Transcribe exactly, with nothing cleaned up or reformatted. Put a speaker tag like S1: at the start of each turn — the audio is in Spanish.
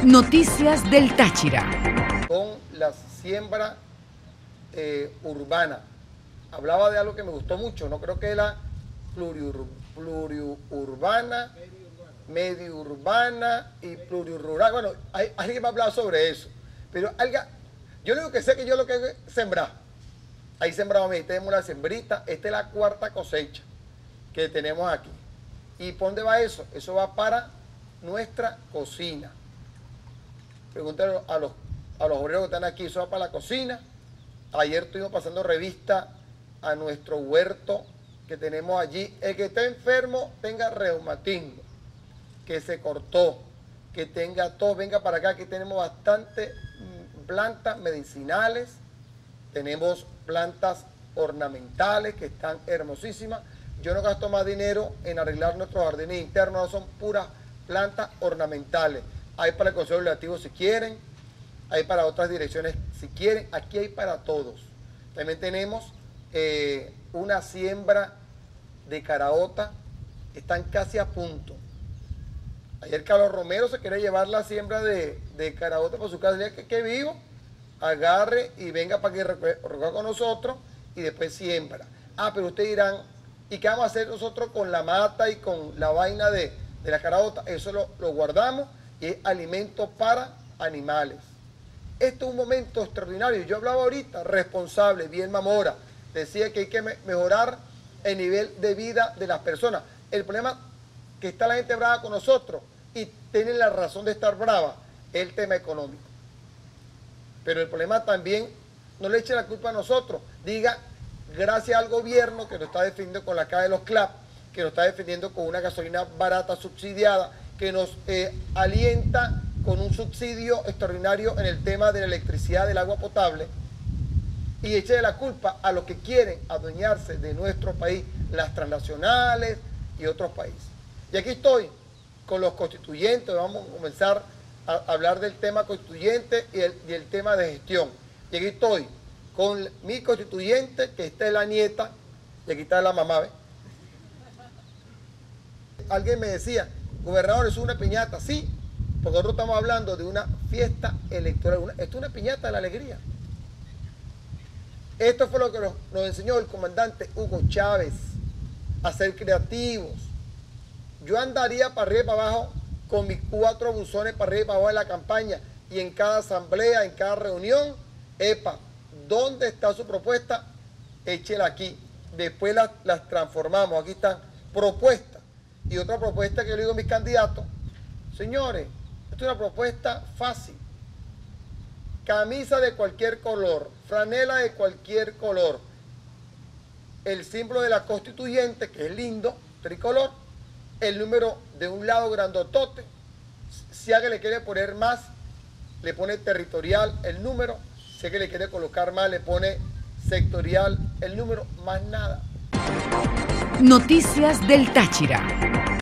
S1: Noticias del Táchira.
S2: Con la siembra eh, urbana. Hablaba de algo que me gustó mucho, no creo que era pluriur, pluriurbana, medio urbana y plurirural. Bueno, hay, alguien me ha hablado sobre eso, pero algo, yo lo único que sé es que yo lo que es sembrar. Ahí sembrado, ahí tenemos una sembrita, esta es la cuarta cosecha que tenemos aquí. ¿Y por dónde va eso? Eso va para nuestra cocina. Pregúntale a los, a los obreros que están aquí, eso va para la cocina. Ayer estuvimos pasando revista a nuestro huerto que tenemos allí. El que esté enfermo, tenga reumatismo, que se cortó, que tenga tos, venga para acá, que tenemos bastantes plantas medicinales, tenemos plantas ornamentales que están hermosísimas. Yo no gasto más dinero en arreglar nuestros jardines internos, no son puras plantas ornamentales. Hay para el Consejo Legislativo si quieren, hay para otras direcciones si quieren, aquí hay para todos. También tenemos eh, una siembra de caraota, están casi a punto. Ayer Carlos Romero se quería llevar la siembra de, de caraota por su casa, diría que, que vivo, agarre y venga para que recoja con nosotros y después siembra. Ah, pero ustedes dirán, ¿y qué vamos a hacer nosotros con la mata y con la vaina de, de la caraota? Eso lo, lo guardamos y es alimento para animales. Esto es un momento extraordinario. Yo hablaba ahorita, responsable, bien Mamora, decía que hay que me mejorar el nivel de vida de las personas. El problema que está la gente brava con nosotros y tienen la razón de estar brava es el tema económico. Pero el problema también, no le eche la culpa a nosotros, diga gracias al gobierno que nos está defendiendo con la caja de los C L A P, que nos está defendiendo con una gasolina barata subsidiada, que nos eh, alienta con un subsidio extraordinario en el tema de la electricidad, del agua potable, y eche la culpa a los que quieren adueñarse de nuestro país, las transnacionales y otros países. Y aquí estoy con los constituyentes, vamos a comenzar a hablar del tema constituyente y el, y el tema de gestión. Y aquí estoy con mi constituyente, que está la nieta, y aquí está la mamá, ¿ves? Alguien me decía, gobernador, ¿es una piñata? Sí, porque nosotros estamos hablando de una fiesta electoral. Una, esto es una piñata de la alegría. Esto fue lo que nos, nos enseñó el comandante Hugo Chávez, a ser creativos. Yo andaría para arriba y para abajo con mis cuatro buzones para arriba y para abajo en la campaña, y en cada asamblea, en cada reunión, epa, ¿dónde está su propuesta? Échela aquí. Después las, las transformamos. Aquí están propuestas. Y otra propuesta que yo le digo a mis candidatos, señores, esta es una propuesta fácil. Camisa de cualquier color, franela de cualquier color, el símbolo de la constituyente, que es lindo, tricolor, el número de un lado grandotote, si alguien le quiere poner más, le pone territorial el número, si alguien le quiere colocar más, le pone sectorial el número, más nada.
S1: Noticias del Táchira.